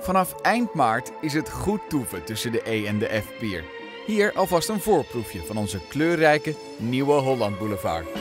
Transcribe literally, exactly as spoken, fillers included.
Vanaf eind maart is het goed toeven tussen de E en de F-pier. Hier alvast een voorproefje van onze kleurrijke Nieuwe Holland Boulevard.